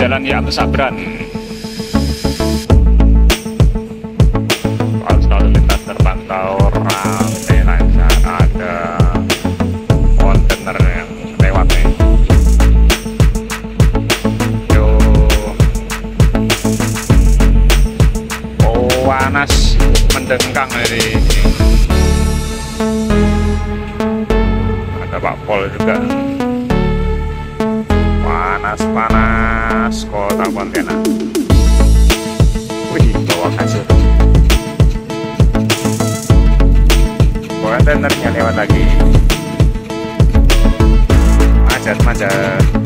Jalan Yak Sabran. Arus lalu lintas terpantau ramai lancar, ada kontainer yang lewat nih. Yo, oh panas mendengkang dari sini. Ada Pak Pol juga. Panas kota Pontianak. Wih, bawa kasur. Kontainernya lewat lagi. Macet.